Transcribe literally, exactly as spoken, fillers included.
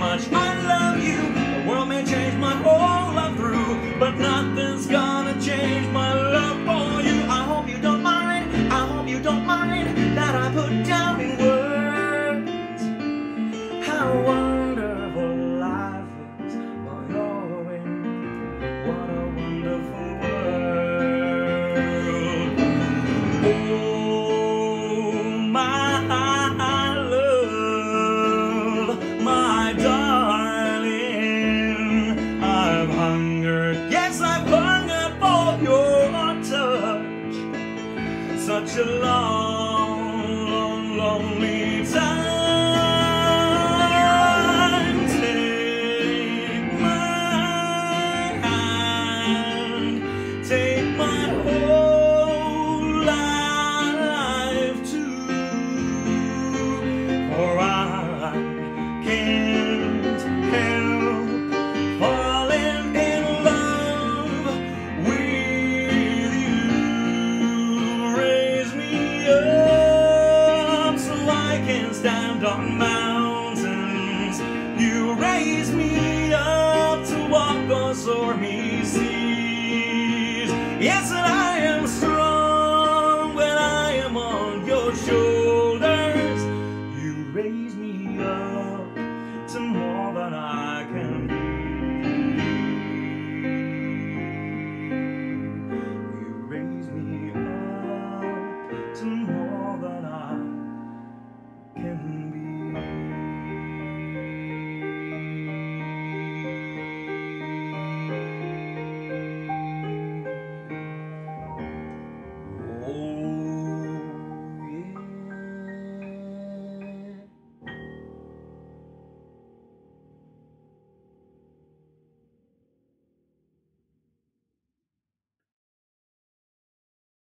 much I love you. The world may change my whole life through, but nothing's gonna change my love for you. I hope you don't mind, I hope you don't mind that I put down in words how wonderful life is while you're in. What a wonderful world. Oh, my love, my darling, I've hungered, yes, I've hungered for your touch, such a long, long, lonely time. Take my hand, take my whole life too, for I can't help falling in love with you. Raise me up so I can stand on mountains. You raise me up to walk or soar me